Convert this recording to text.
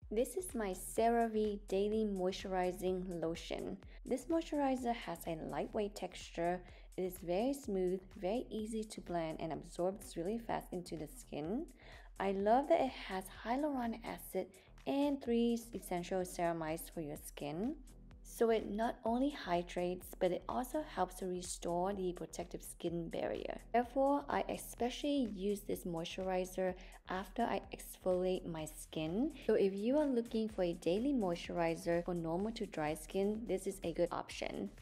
This is my CeraVe Daily Moisturizing Lotion. This moisturizer has a lightweight texture. It is very smooth, very easy to blend, and absorbs really fast into the skin. I love that it has hyaluronic acid and 3 essential ceramides for your skin. So it not only hydrates, but it also helps to restore the protective skin barrier. Therefore, I especially use this moisturizer after I exfoliate my skin. So if you are looking for a daily moisturizer for normal to dry skin, this is a good option.